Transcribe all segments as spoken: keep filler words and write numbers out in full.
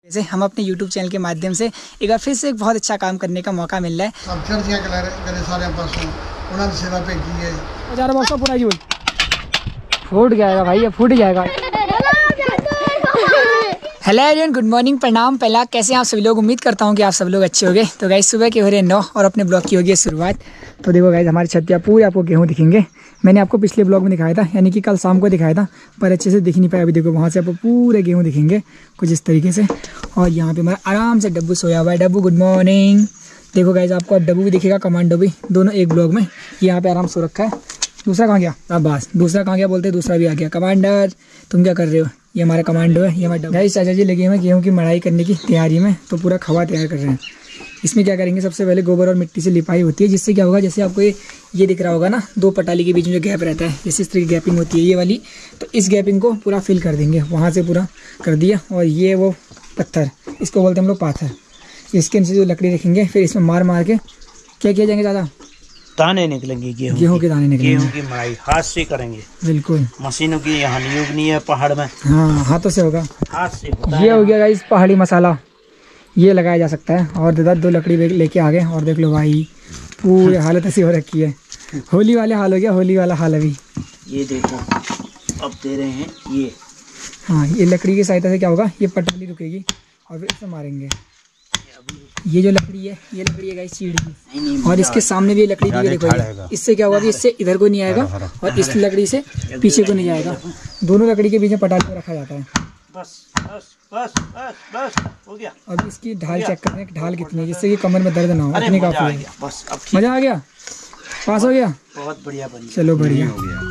जैसे हम अपने यूट्यूब चैनल के माध्यम से एक बार फिर से एक बहुत अच्छा काम करने का मौका मिल रहा है। सब चर्चियां करे सारे पासों उन्होंने सेवा भेजी है। हज़ार बॉक्स पूरा यूज फूट जाएगा भाई, ये फूट जाएगा। हेलो एवरीवन, गुड मॉर्निंग, प्रणाम। पहला कैसे हैं आप सभी लोग? उम्मीद करता हूं कि आप सब लोग अच्छे होंगे। तो गाइस सुबह के हो रहे नौ और अपने ब्लॉग की होगी शुरुआत। तो देखो गाइस हमारी छत पे पूरे आपको गेहूं दिखेंगे। मैंने आपको पिछले ब्लॉग में दिखाया था, यानी कि कल शाम को दिखाया था, पर अच्छे से दिख नहीं पाया। अभी देखो वहाँ से आपको पूरे गेहूँ दिखेंगे कुछ इस तरीके से। और यहाँ पे हमारा आराम से डब्बू सोया हुआ है। Dabbu good morning. देखो गाइस आपको अब डब्बू भी दिखेगा, कमांडो भी, दोनों एक ब्लॉग में। यहाँ पे आराम सो रखा है। दूसरा कहाँ गया? अब बस दूसरा कहाँ गया बोलते, दूसरा भी आ गया। कमांडर तुम क्या कर रहे हो? ये हमारा कमांडो है, ये हमारा गाइस चाचा जी लगे हुए गेहूँ की मड़ाई करने की तैयारी में। तो पूरा खवा तैयार कर रहे हैं। इसमें क्या करेंगे, सबसे पहले गोबर और मिट्टी से लिपाई होती है, जिससे क्या होगा, जैसे आपको ये ये दिख रहा होगा ना, दो पटाली के बीच में जो गैप रहता है, जैसे इस तरह की गैपिंग होती है ये वाली। तो इस गैपिंग को पूरा फिल कर देंगे, वहाँ से पूरा कर दिया। और ये वो पत्थर, इसको बोलते हैं हम लोग पाथर। इसके नीचे जो लकड़ी रखेंगे, फिर इसमें मार मार के क्या किया जाएंगे दादा? दाने निकलेंगे, गेहूं गेहूं के दाने निकलेंगे। गेहूं की मड़ाई हाथ से करेंगे। बिल्कुल, मशीनों की यहाँ नियोग नहीं है पहाड़ में। हाँ, हाथों से होगा, हाथ से होता ये हो गया गाइस पहाड़ी मसाला, ये लगाया जा सकता है। और दादा दो लकड़ी लेके आ गए। और देख लो भाई पूरी हालत ऐसी हो रखी है। होली वाले हाल हो गया, होली वाला हाल अभी। ये देखो अब दे रहे हैं ये। हाँ, ये लकड़ी की सहायता से क्या होगा, ये पटाली रुकेगी और फिर इसे मारेंगे। ये जो लकड़ी है, ये लकड़ी है गाइस चीड़ की। और इसके सामने भी लकड़ी दी है, देखो। इससे क्या होगा कि इससे इधर को नहीं आएगा और इस लकड़ी से पीछे को नहीं जाएगा। दोनों लकड़ी के बीच में पटाली में रखा जाता है। बस बस बस बस बस हो गया। अब इसकी ढाल चेक करते हैं, ढाल कितनी है, जिससे कि कमर में दर्द ना हो। इतनी काफी है। बस अब मजा आ गया, पास हो गया, बहुत बढ़िया बनी। चलो बढ़िया हो गया।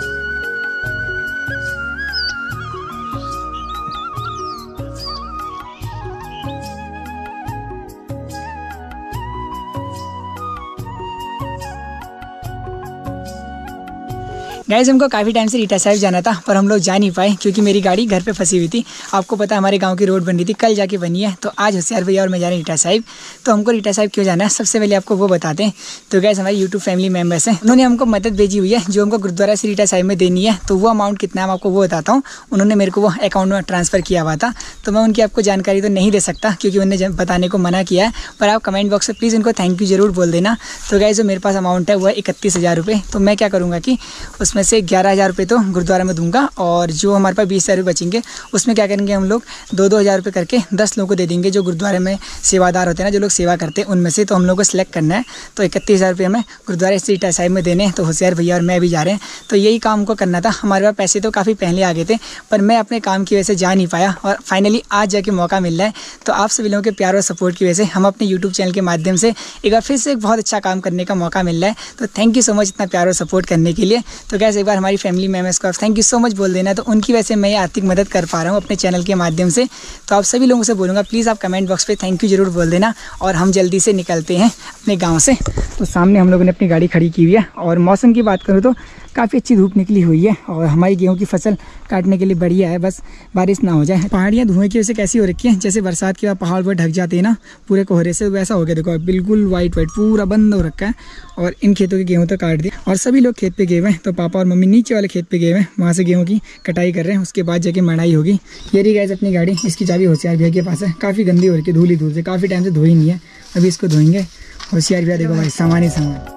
गाइस हमको काफ़ी टाइम से रीटा साहिब जाना था, पर हम लोग जा नहीं पाए क्योंकि मेरी गाड़ी घर पे फंसी हुई थी। आपको पता है हमारे गांव की रोड बन रही थी, कल जाके बनी है। तो आज होशियार भैया और मैं जा रहे हैं रीटा साहिब। तो हमको रीटा साहिब क्यों जाना है, सबसे पहले आपको वो बताते हैं। तो गाइस हमारे यूट्यूब फैमिली मेम्बर्स हैं, उन्होंने हमको मदद भेजी हुई है जो हमको गुरुद्वारा से रीटा साहिब में देनी है। तो वो अमाउंट कितना है मैं आपको वो बताता हूँ। उन्होंने मेरे को वो अकाउंट में ट्रांसफ़र किया हुआ था। तो मैं उनकी आपको जानकारी तो नहीं दे सकता क्योंकि उन्होंने बताने को मना किया है, पर आप कमेंट बॉक्स में प्लीज़ उनको थैंक यू जरूर बोल देना। तो गाइस जो मेरे पास अमाउंट है वो है इकतीस हज़ार रुपये। तो मैं क्या करूँगा कि उसमें से ग्यारह हज़ार रुपये तो गुरुद्वारा में दूंगा, और जो हमारे पास बीस हज़ार रुपये बचेंगे उसमें क्या करेंगे हम लोग दो दो हज़ार रुपये करके दस लोगों को दे देंगे जो गुरुद्वारे में सेवादार होते हैं ना, जो लोग सेवा करते हैं उनमें से। तो हम लोग को सिलेक्ट करना है। तो इकतीस हज़ार रुपये हमें गुरुद्वारा से रीटा साहिब में देने हैं। तो होशियार भैया और मैं भी जा रहे हैं। तो यही काम को करना था। हमारे पास पैसे तो काफ़ी पहले आ गए थे, पर मैं अपने काम की वजह से जा नहीं पाया और फाइनली आज जाके मौका मिल रहा है। तो आप सभी लोगों के प्यार और सपोर्ट की वजह से हम अपने यूट्यूब चैनल के माध्यम से एक बार फिर से एक बहुत अच्छा काम करने का मौका मिल रहा है। तो थैंक यू सो मच इतना प्यार और सपोर्ट करने के लिए। तो गैस एक बार हमारी फैमिली मेम्बर्स को थैंक यू सो मच बोल देना। तो उनकी वजह से मैं आर्थिक मदद कर पा रहा हूँ अपने चैनल के माध्यम से। तो आप सभी लोगों से बोलूँगा प्लीज़ आप कमेंट बॉक्स पे थैंक यू जरूर बोल देना। और हम जल्दी से निकलते हैं अपने गांव से। तो सामने हम लोगों ने अपनी गाड़ी खड़ी की हुई है। और मौसम की बात करूँ तो काफ़ी अच्छी धूप निकली हुई है और हमारी गेहूं की फसल काटने के लिए बढ़िया है, बस बारिश ना हो जाए। पहाड़ियाँ धुएं की वजह से कैसी हो रखी हैं, जैसे बरसात के बाद पहाड़ पर ढक जाते हैं ना पूरे कोहरे से, वैसा हो गया। देखो बिल्कुल वाइट वाइट पूरा बंद हो रखा है। और इन खेतों के गेहूं तो काट दिया और सभी लोग खेत पे गए हुए हैं। तो पापा और मम्मी नीचे वाले खेत पे गए हुए हैं, वहाँ से गेहूँ की कटाई कर रहे हैं। उसके बाद जाके मड़ाई होगी। ये रही गाइस अपनी गाड़ी, इसकी चाबी होशियार भैया के पास है। काफ़ी गंदी हो रही है, धूल ही धूल से, काफ़ी टाइम से धोई नहीं है। अभी इसको धोएंगे। होशियार भैया देखो भाई सामान ही सामान,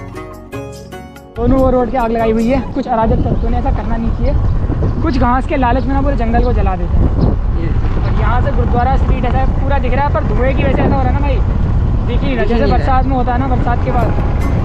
दोनों वो रोड के आग लगाई हुई है। कुछ अराजक तत्वों ने ऐसा करना नहीं चाहिए। कुछ घास के लालच में ना पूरे जंगल को जला देते हैं। और यहाँ से गुरुद्वारा स्ट्रीट ऐसा पूरा दिख रहा है, पर धुएं की वजह से ऐसा हो रहा है ना भाई, दिख ही नहीं, जैसे बरसात में होता है ना, बरसात के बाद।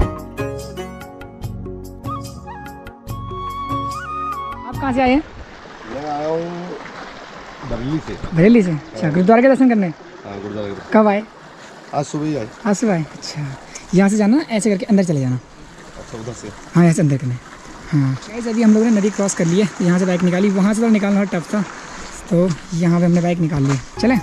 आप कहाँ से आए हैं? मैं आया हूँ बरेली से। बरेली से? अच्छा, गुरुद्वारा के दर्शन करने? हाँ, गुरुद्वारा के। कब आए? आज सुबह ही आए। आज सुबह आए? अच्छा, यहाँ से जाना ऐसे करके अंदर चले जाना। अच्छा, उधर से? हाँ, यहाँ से अंदर करने। हाँ गाइस अभी हम लोगों ने नदी क्रॉस कर ली है। तो यहाँ से बाइक निकाली, वहाँ से तो निकालना टफ था, तो यहाँ पे हमने बाइक निकाल ली। चलें?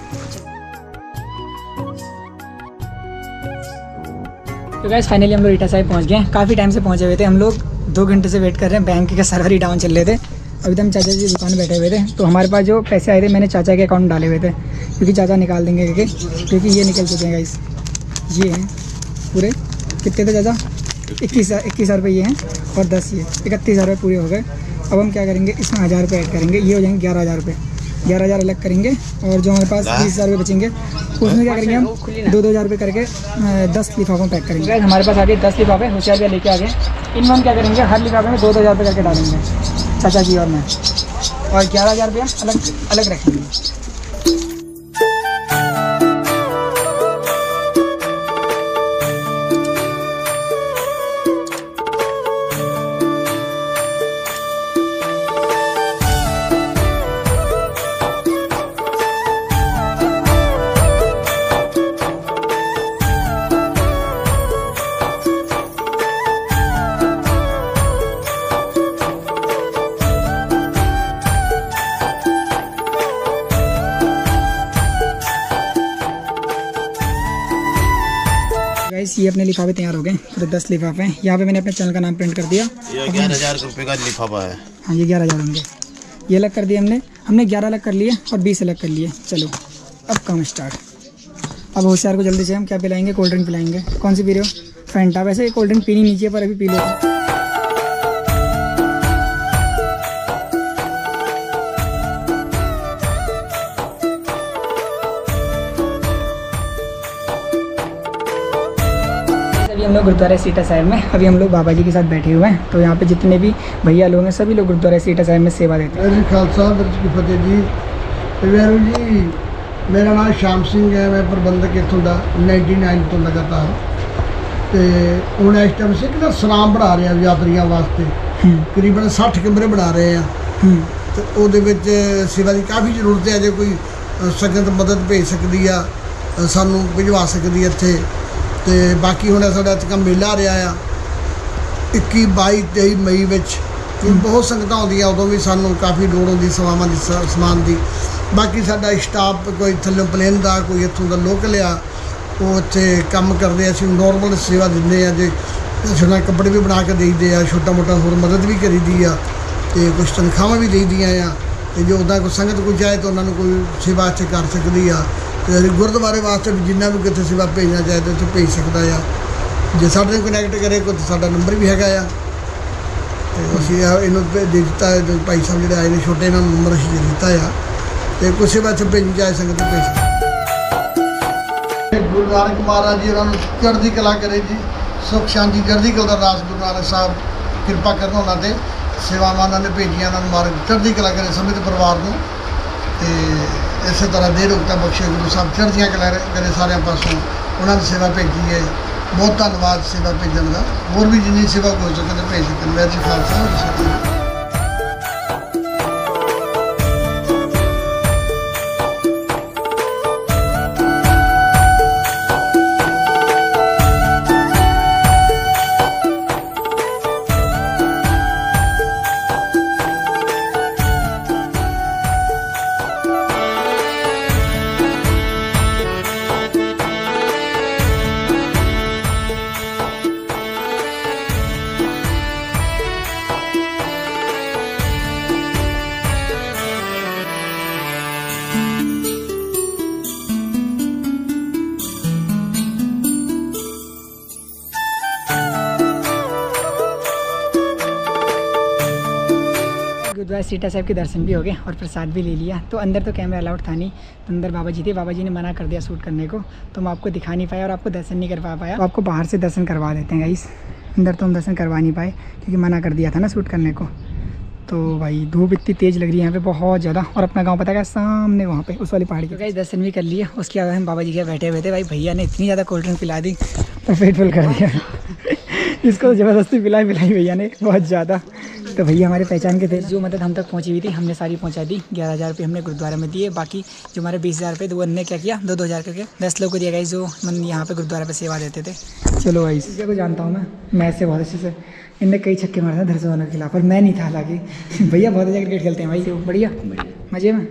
तो गाइस फाइनली हम लोग रीटा साहिब पहुँच गए हैं। काफ़ी टाइम से पहुँचे हुए थे हम लोग, दो घंटे से वेट कर रहे हैं। बैंक के सर्वर ही डाउन चल रहे थे। अभी तो हम चाचा जी दुकान में बैठे हुए थे। तो हमारे पास जो पैसे आए थे मैंने चाचा के अकाउंट डाले हुए थे, क्योंकि चाचा निकाल देंगे क्योंकि क्योंकि ये निकल चुके हैं गाइस। ये हैं पूरे, कितने थे चाचा? इक्कीस इक्कीस हज़ार रुपये ये हैं और दस ये इकतीस हज़ार रुपये पूरे हो गए। अब हम क्या करेंगे, इसमें हज़ार रुपये ऐड करेंगे, ये हो जाएंगे ग्यारह हज़ार रुपये। ग्यारह हज़ार अलग करेंगे और जो हमारे पास बीस हज़ार रुपये बचेंगे उसमें क्या करेंगे हम दो दो हज़ार रुपये करके दस लिफाफों पैक करेंगे। हमारे पास आगे दस लिफाफे होशियार भैया लेके आ गए, इनमें हम क्या करेंगे हर लिफाफे में दो दो हज़ार रुपये करके डालेंगे चाचा जी और मैं, और ग्यारह हज़ार रुपया अलग अलग रखेंगे। गाइस ये अपने लिफाफे तैयार हो गए, पूरे दस लिफाफे हैं। यहाँ पे मैंने अपने चैनल का नाम प्रिंट कर दिया। ये ग्यारह हजार रुपये का लिफाफा है। हाँ ये ग्यारह हज़ार होंगे। ये अलग कर दिए हमने हमने ग्यारह अलग कर लिए और बीस अलग कर लिए। चलो अब काम स्टार्ट। अब होशियार को जल्दी से हम क्या पिलाएंगे, कोल्ड ड्रिंक पिलाएंगे। कौन सी पी रहे हो? फैंटा। वैसे कोल्ड ड्रिंक पीनी नीचे पर अभी पी लो। अभी हम लोग गुरुद्वारा सीटा साहिब में, अभी हम लोग बाबा जी के साथ बैठे हुए हैं। तो यहाँ पे जितने भी भैया लोग हैं सभी लोग गुरुद्वारा सीटा साहिब में सेवा देते हैं। खालसा की फतेह जी। वैरू जी मेरा नाम श्याम सिंह है, मैं प्रबंधक इतों का नाइनटी नाइन तो लगातार। तो हूँ इस टाइम से कि सलाम बढ़ा रहे हैं यात्रियों वास्ते, करीबन साठ कमरे बना रहे हैं। तो वो सेवा की काफ़ी जरूरत है। जो कोई संगत मदद भेज सकती है सानू भिजवा सकती है इत्थे। तो बाकी हुण साडा इत्थे मेला आ रहा है इक्की बाई तेई मई में, बहुत संगत आउंदियां, उदों भी सानू काफ़ी लोड़ होंदी सवावां दी समान की। बाकी साडा स्टाफ कोई थल्लों प्लेन का कोई इत्थों का लोकल आ, वो इत्थे काम करदे। असीं नॉर्मल सेवा दिंदे आ, जे छोटा कपड़े भी बना के देईदे आ, छोटा मोटा होर मदद भी करीदी आ, ते कुछ तनख्वाहां भी देईदियां आ। ते जो उदा कोई संगत कोई चाहे तो उन्होंने कोई सेवा इत्थे कर सकदी आ। तो गुरुद्वारे वास्ते भी जिन्ना भी कितने सेवा भेजना चाहे तो इत्थे भेज सकता है। जे साडे कनैक्ट करे कोई तो साडा नंबर भी हैगा आ, तो असीं इहनूं दे दित्ता है। तो भाई साहब जिहड़े आए ने छोटे इन्हां नूं नंबर असीं दे दित्ता है, तो कोई सेवा इत्थे भेजनी चाहे संगत भेज सकदी। गुरु नानक महाराज जी उन्होंने चढ़दी कला करे जी, सुख शांति चढ़दी कला दा रास गुरु नानक साहब किरपा करन उन्हां ते सेवावां उन्होंने भेजियां, उन्होंने मार्ग चढ़दी कला करे समझ परिवार नूं। ते इस तरह दे रुकता बख्शे गुरु साहब चढ़दियां कला करे सारे पासों उन्होंने सेवा भेजी है। बहुत धन्यवाद सेवा भेजन का। होर भी जिन्नी सेवा हो सके तो भेज सकते। मैं जी खालसा। गुरुद्वारा सीटा साहिब के दर्शन भी हो गए और प्रसाद भी ले लिया। तो अंदर तो कैमरा अलाउड था नहीं, तो अंदर बाबा जी थे, बाबा जी ने मना कर दिया शूट करने को, तो मैं आपको दिखा नहीं पाया और आपको दर्शन नहीं करवा पाया। तो आपको बाहर से दर्शन करवा देते हैं गाइस, अंदर तो हम दर्शन करवा नहीं पाए क्योंकि मना कर दिया था ना शूट करने को। तो भाई धूप इतनी तेज़ लग रही है यहाँ पे बहुत ज़्यादा, और अपना गाँव पता है सामने वहाँ पे उस वाली पहाड़ी के। गाइस दर्शन भी कर लिया, उसके बाद हम बाबा जी के बैठे हुए थे। भाई भैया ने इतनी ज़्यादा कोल्ड ड्रिंक पिला दी तो पेट फुल कर दिया इसको ज़बरदस्ती पिलाई पिलाई भैया ने बहुत ज़्यादा। तो भैया हमारे पहचान के थे, जो मदद हम तक पहुंची हुई थी हमने सारी पहुंचा दी। ग्यारह हज़ार रुपये हमने गुरुद्वारा में दिए, बाकी जो हमारे बीस हज़ार रुपये तो वो उन्होंने क्या किया दो दो हज़ार करके दस लोग को दिया गई, जो मन यहाँ पे गुरुद्वारा पे सेवा देते थे। चलो भाई इसी को जानता हूँ मैं, मैच से बहुत अच्छे से, इनने कई छक्के मारे थे धरसवानों के खिलाफ, और मैं नहीं था हालांकि। भैया बहुत अच्छा क्रिकेट खेलते हैं भाई, बढ़िया मज़े में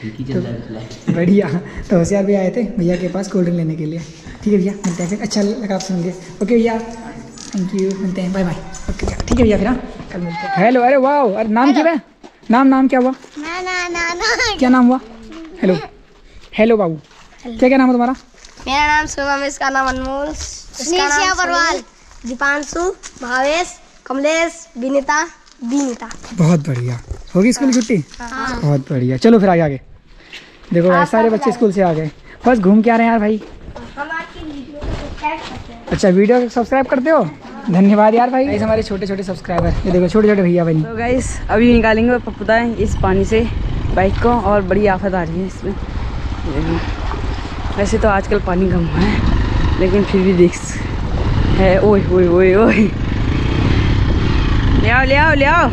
तो बढ़िया। तो होशियार भी आए थे भैया के पास कोल्ड ड्रिंक लेने के लिए। ठीक है भैया मिलते हैं फिर, अच्छा लगा आप सुन के। ओके भैया थैंक यू, मिलते हैं, बाय बाय। ओके ठीक है भैया फिर, हाँ कल मिलते हैं। हेलो, अरे वाह, अरे नाम क्या है? नाम नाम क्या हुआ? ना, ना, ना, ना। क्या नाम हुआ? हेलो हेलो बाबू, क्या क्या नाम है तुम्हारा? मेरा नाम शुभम, इसका नाम अनमोल, इसका नाम परवाल, दीपांशु, भावेश, कमलेश, विनीता, विनीता। बहुत बढ़िया, होगी स्कूल की छुट्टी? हाँ। बहुत बढ़िया, चलो फिर आगे आगे। देखो भाई सारे बच्चे स्कूल से आ गए, बस घूम के आ रहे हैं यार भाई। हम आपकी वीडियो को सब्सक्राइब करते हैं। अच्छा वीडियो सब्सक्राइब करते हो, धन्यवाद यार भाई। गाइस हमारे छोटे छोटे सब्सक्राइबर, ये देखो छोटे छोटे भैया बनी। तो गाइस अभी निकालेंगे पप्पूदा इस पानी से बाइक को, और बड़ी आफत आ रही है इसमें। वैसे तो आजकल पानी कम हुआ है, लेकिन फिर भी देख है। ओए ओए ओए ओए, ले आओ ले आओ ले आओ,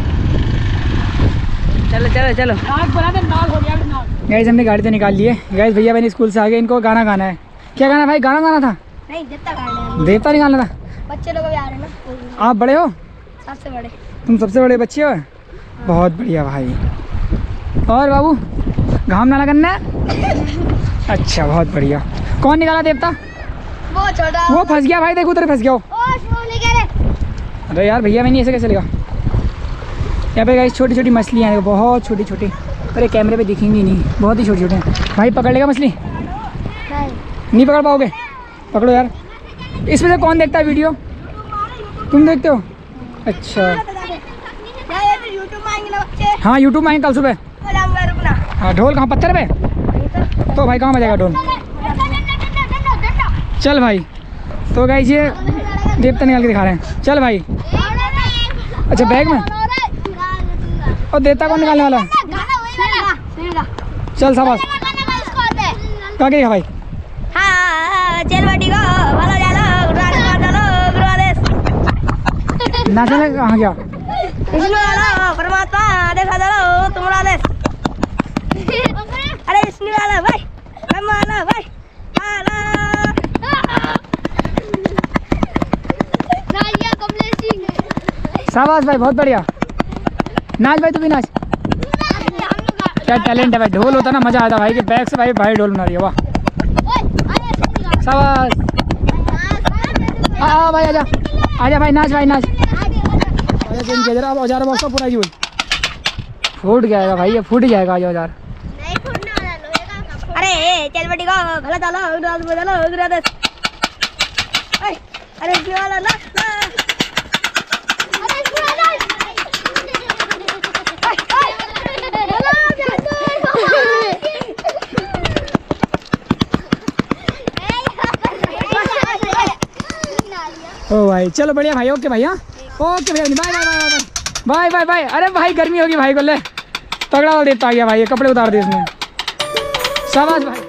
चलो चलो चलो। गाइस हमने गाड़ी तो निकाल ली है। गाइस भैया बहनी स्कूल से आ गए, इनको गाना गाना है। क्या गाना भाई? गाना गाना था? नहीं, देवता गाने देवता निकालना था। बच्चे लोग भी आ रहे हैं ना। आप बड़े हो? सबसे बड़े। तुम सबसे बड़े बच्चे हो? बहुत बढ़िया भाई। और बाबू घाम नाला करना है? अच्छा बहुत बढ़िया। कौन निकाला देवता? वो छोटा। वो फंस गया भाई, देखो उधर फंस गया। ओ वो नहीं कह रहे। अरे यार भैया मैंने ऐसे कैसे चलेगा? यहाँ पे गाइस छोटी छोटी मछलियाँ हैं, बहुत छोटी छोटी। अरे कैमरे पे दिखेंगी नहीं, बहुत ही छोटी छोटी हैं। भाई पकड़ लेगा मछली? नहीं। नहीं पकड़ पाओगे? पकड़ो यार। इसमें से कौन देखता है वीडियो? तुम देखते हो? अच्छा यूट्यूब में आएंगे ना बच्चे। हाँ यूट्यूब में आएंगे कल सुबह। रुकना। हाँ ढोल कहाँ? पत्थर पे? तो भाई कहाँ बजाएगा ढोल? चल भाई। तो गाइस ये देवता निकाल के दिखा रहे हैं। चल भाई। अच्छा बैग में? और देवता कौन निकालने वाला है? चल शाबाश। कहाँ के भाई? हाँ चल बटी को भलो जालो गुरुवार चलो गुरुवार नाचने कहाँ गया? विष्णु वाला परमात्मा देखा चलो तुम्हारा देश। अरे विष्णु वाला भाई, ब्रह्मा वाला भाई, शाबाश भाई बहुत बढ़िया। नाच भाई तू भी नाच। क्या टैलेंट है भाई। ढोल होता ना मजा आता भाई कि बैग से भाई भाई ढोल बना रही है। वाह शाबाश। हाँ भाई आजा आजा भाई, नाच भाई नाच। आजा चेंज किया जरा। अब औजार बॉक्स पूरा यूज फूट जाएगा भाई, ये फूट जाएगा आज औजार। अरे चल बटी को भला चलो गुरुवार चलो गुरुवार देश। अरे विष्णु वाला ना ओ भाई चलो बढ़िया भाई। ओके भाई। हाँ ओके भैया, bye bye bye bye bye bye. अरे भाई गर्मी होगी भाई को, ले तगड़ा वाला देता आ गया भाई, ये कपड़े उतार दे इसमें। शाबाश भाई।